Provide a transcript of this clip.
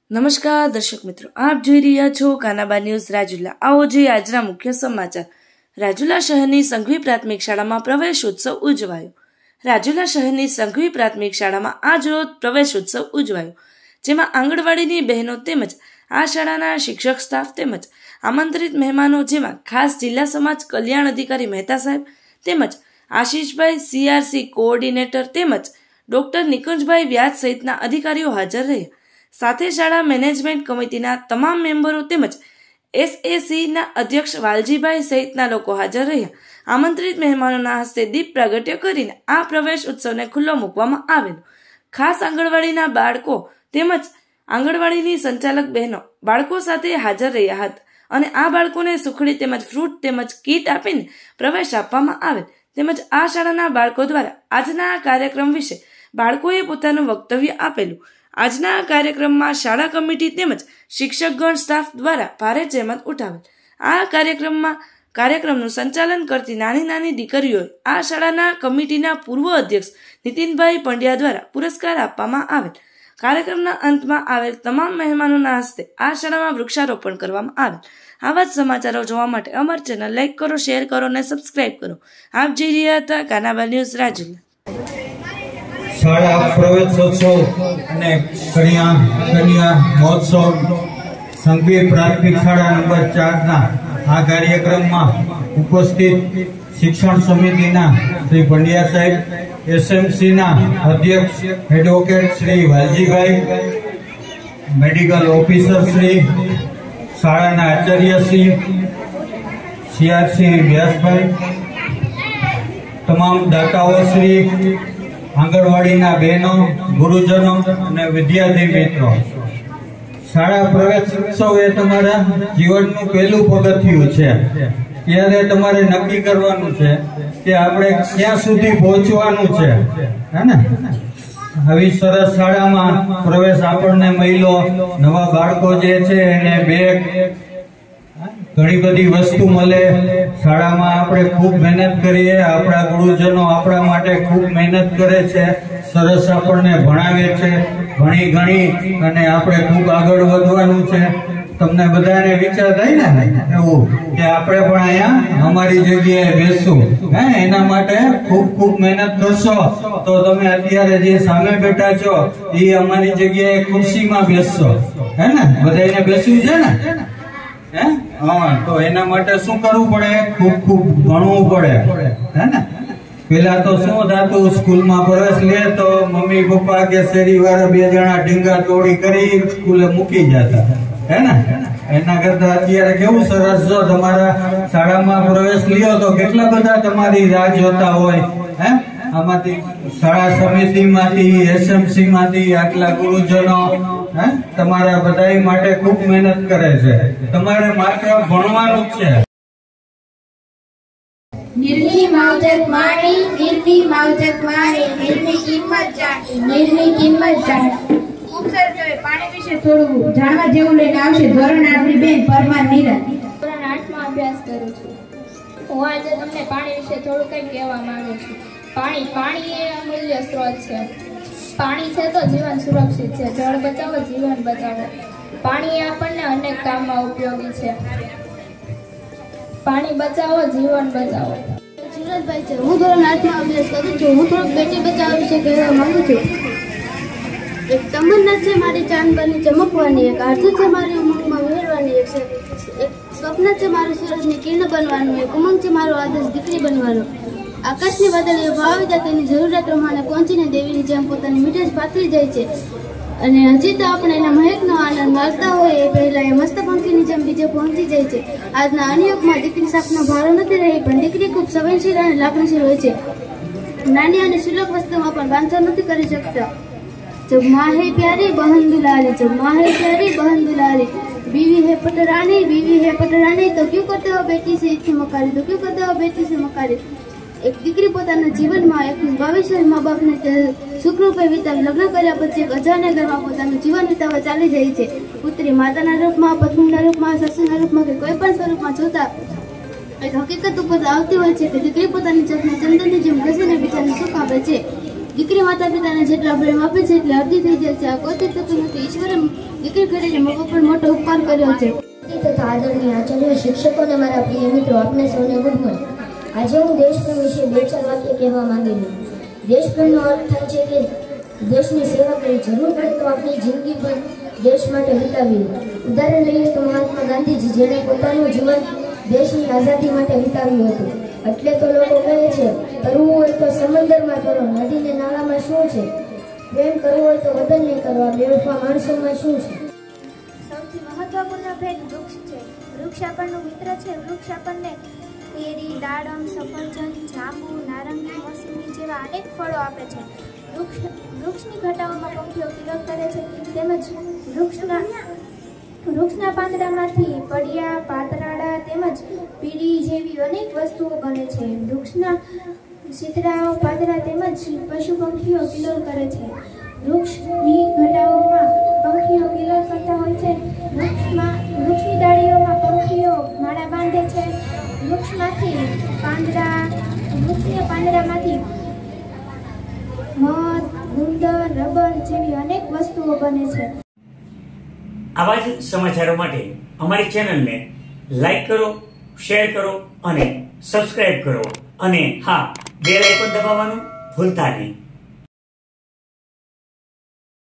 નમસ્કાર દર્શક મિત્રો, આપ જોઈ રહ્યા છો કાનાબા ન્યૂઝ રાજુલા। આવો જોઈએ આજના મુખ્ય સમાચાર। રાજુલા શહેરની સંઘવી પ્રાથમિક શાળામાં પ્રવેશોત્સવ ઉજવાયો। રાજુલા શહેરની સંઘવી પ્રાથમિક શાળામાં આજ રોજ પ્રવેશોત્સવ ઉજવાયો, જેમાં આંગણવાડીની બહેનો તેમજ આ શાળાના શિક્ષક સ્ટાફ તેમજ આમંત્રિત મહેમાનો, જેમાં ખાસ જિલ્લા સમાજ કલ્યાણ અધિકારી મહેતા સાહેબ તેમજ આશીષભાઈ CRC કોઓર્ડિનેટર તેમજ ડોક્ટર નિકુંજભાઈ વ્યાસ સહિતના અધિકારીઓ હાજર રહ્યા। સાથે શાળા મેનેજમેન્ટ કમિટીના તમામ મેમ્બરો તેમજ SACના અધ્યક્ષ વાલજીભાઈ સહિતના લોકો હાજર રહ્યા। આમંત્રિત મહેમાનોના હસ્તે દીપ પ્રાગટ્ય કરીને આ પ્રવેશ ઉત્સવને ખુલ્લો મૂકવામાં આવેલો। ખાસ આંગણવાડીના બાળકો તેમજ આંગણવાડીની સંચાલક બહેનો બાળકો સાથે હાજર રહ્યા હતા અને આ બાળકોને સુખડી તેમજ ફ્રૂટ તેમજ કીટ આપીને પ્રવેશ આપવામાં આવેલ। તેમજ આ શાળાના બાળકો દ્વારા આજના આ કાર્યક્રમ વિશે બાળકોએ પોતાનું વક્તવ્ય આપેલું। આજના કાર્યક્રમમાં શાળા કમિટી તેમજ શિક્ષકગણ સ્ટાફ દ્વારા ભારે જહેમત ઉઠાવેલ। આ કાર્યક્રમનું સંચાલન કરતી નાની નાની દીકરીઓએ આ શાળાના કમિટીના પૂર્વ અધ્યક્ષ નીતિનભાઈ પંડ્યા દ્વારા પુરસ્કાર આપવામાં આવેલ। કાર્યક્રમના અંતમાં આવેલ તમામ મહેમાનોના હસ્તે આ શાળામાં વૃક્ષારોપણ કરવામાં આવેલ। આવા જ સમાચારો જોવા માટે અમારી ચેનલ લાઈક કરો, શેર કરો અને સબસ્ક્રાઇબ કરો। આપ જોઈ રહ્યા હતા કાનાબા ન્યૂઝ રાજુલા। શાળા પ્રવેશોત્સવ અને કન્યા મહોત્સવ સંઘવી પ્રાથમિક શાળા નંબર 4ના આ કાર્યક્રમમાં ઉપસ્થિત શિક્ષણ સમિતિના શ્રી પંડ્યા સાહેબ, SMCના અધ્યક્ષ એડવોકેટ શ્રી વાલજીભાઈ, મેડિકલ ઓફિસર શ્રી, શાળાના આચાર્ય શ્રી CRC વ્યાસભાઈ, તમામ દાતાઓ શ્રી, આંગણવાડીના બહેનો, ગુરુજનો અને વિદ્યાર્થી મિત્રો, શાળા પ્રવેશ ઉત્સવ એ તમારા જીવનનું પહેલું પગથિયું છે। ત્યારે તમારે નક્કી કરવાનું છે કે આપણે ક્યાં સુધી પહોંચવાનું છે, હે ને? આવી સરસ શાળામાં પ્રવેશ આપણને મળ્યો। નવા બાળકો જે છે એને બેગ, ઘણી બધી વસ્તુ મળે। શાળામાં આપણે ખૂબ મહેનત કરીએ, આપણા ગુરુજનો આપણા માટે ખૂબ મહેનત કરે છે, સરસ આપણને ભણાવે છે, ભણી ગણી અને આપણે ખૂબ આગળ વધવાનું છે। તમને બધાને વિચાર થાય ને એવું કે આપણે પણ અહીંયા અમારી જગ્યાએ બેસશું, એના માટે ખૂબ ખૂબ મહેનત કરશો તો તમે અત્યારે જે સામે બેઠા છો એ અમારી જગ્યાએ ખુરશીમાં બેસશો, હે ને? બધાને બેસવું છે ને? હા, તો એના માટે શું કરવું પડે? ખૂબ ખૂબ ભણવું પડે, હે ને? પેલા તો શું થતું, સ્કૂલમાં પ્રવેશ લે તો મમ્મી પપ્પા કે શેરી વાળા બે જણા ઢીંગા તોડી કરી સ્કૂલે મૂકી જતા, હે ને? એના કરતા અત્યારે કેવું સરસ, જો તમારા શાળામાં પ્રવેશ લ્યો તો કેટલા બધા તમારી રાહ જોતા હોય, હે? આમાંથી શાળા સમિતિમાંથી, SMC માંથી આટલા ગુરુજનો તમારા બધા માટે ખૂબ મહેનત કરે છે। તમારે માત્ર ભણવાનું જ છે। નીરની માવજત માણી, નીરની માવજત માણી, નીરની કિંમત જાણી, નીરની કિંમત જાણી। ખૂબ સરસ હવે પાણી વિશે થોડું જાણવા જેવું લઈને આવશે ધોરણ 8ની બેન પરમાર નીરા। ધોરણ 8માં અભ્યાસ કરું છું। હું આજે તમને પાણી વિશે થોડું કંઈક કહેવા માંગુ છું। પાણી એ અમૂલ્ય સ્ત્રોત છે। પાણી છે તો જીવન સુરક્ષિત છે। જળ બચાવો, જીવન બચાવો। પાણી આપણને અનેક કામમાં ઉપયોગી છે। પાણી બચાવો, જીવન બચાવો। સુરજભાઈ છે, હું ધોરણ 8માં અભ્યાસ કરું છું। હું થોડુંક બેટી બચાવ વિશે કહેવા માંગુ છું। એક તમન્ના છે મારી ચાંદ બની ચમકવાની, એક આરતી છે મારી ઉમંગમાં વહેરવાની, એક સ્વપ્ન છે મારું સૂરજની કિરણ બનવાનું, એક ઉમંગ છે મારો આદર્શ દીકરી બનવાનો। આકાશની વાદળીઓ ભાવિતા તેની જરૂરિયાત પ્રમાણે પહોંચીને દેવીની જેમ પોતાની મીઠાશ પાથરી જાય છે, અને હજી તો આપણે એના મહેકનો આનંદ માણતા હોય એ પહેલા એ મસ્ત પંખીની જેમ બીજે પહોંચી જાય છે। આજના અનિયોગમાં દીકરી સાપનો ભારો નથી રહી, પણ દીકરી ખૂબ સંવેદનશીલ અને લાગણીશીલ હોય છે। નાની અને સુલભ વસ્તુમાં પણ બાંધછોડ નથી કરી શકતા। जब माँ है प्यारी बहन दुलारी, जब माँ है प्यारी बहन दुलारी, बीवी है पटरानी, बीवी है पटरानी, तो क्यों करते हो बेटी से इतनी मकारी, तो क्यों करते हो बेटी से मकारी। एक દીકરી પોતાના જીવનમાં 22 મા બાપને સુખરૂપે વિતાવી લગ્ન કર્યા પછી એક અજાણ્યા ઘરમાં પોતાનું જીવન વિતાવવા ચાલી જાય છે। પુત્રી માતાના રૂપમાં, પત્નીના રૂપમાં, સસુના રૂપમાં કે કોઈ પણ સ્વરૂપમાં જોતા એક હકીકત ઉપર આવતી હોય છે કે દીકરી પોતાની જાતને ચંદનની જેમ ઘસીને બીજાને સુખ આપે છે। દીકરી માતા પિતાને જેટલા પ્રેમ આપે છે એટલે અડધી થઈ જાય છે. આ કોઈ થતું નથી. ઈશ્વરે દીકરી ઘડીને મા બાપ પર મોટો ઉપકાર કર્યો છે. તથા આદરણીય આચાર્ય, શિક્ષકો અને મારા પ્રિય મિત્રો, આપને સૌને ગુડ મોર્નિંગ. આજે હું દેશપ્રેમ વિશે 2-4 વાક્ય કહેવા માંગુ છું. દેશપ્રેમનો અર્થ થાય છે કે દેશની સેવા કરી, જરૂર પડે તો આપણી જિંદગી પણ દેશ માટે વિતાવી. ઉદાહરણ લઈએ તો મહાત્મા ગાંધીજી, જેણે પોતાનું જીવન દેશની આઝાદી માટે વિતાવ્યું હતું. એટલે તો લોકો કહે છે, કરવું હોય તો સમંદરમાં કરો, નદીને નાળામાં શું છે? પ્રેમ કરવો હોય તો વતનને કરવા, બેવફા માણસોમાં શું છે? સૌથી મહત્વપૂર્ણ ભેટ વૃક્ષ છે. વૃક્ષ આપણનો મિત્ર છે. વૃક્ષ આપણને કેરી, દાડમ, સફરજન, જાંબુ, નારંગી, મોસંબી જેવા અનેક ફળો આપે છે. વૃક્ષની ઘટાઓમાં પંખીઓ કિલોલ કરે છે. તેમજ વૃક્ષના પાંદડામાંથી પડિયા, પાતરાડા તેમજ પીડી જેવી અનેક વસ્તુઓ બને છે. વૃક્ષના શીતળાઓ, પાદરા તેમજ પશુ પંખીઓ કિલોલ કરે છે. વૃક્ષની ઘટાઓમાં પંખીઓ કિલોલ કરતા હોય છે. વૃક્ષની ડાળીઓમાં પંખીઓ માળા બાંધે છે. વૃક્ષના પાંદડામાંથી મધ, ગુંદર, રબર જેવી અનેક વસ્તુઓ બને છે. આવા જ સમાચારો માટે અમારી ચેનલને લાઈક કરો, શેર કરો અને સબસ્ક્રાઇબ કરો. અને હા, બેલ આઇકોન દબાવવાનું ભૂલતા નહીં.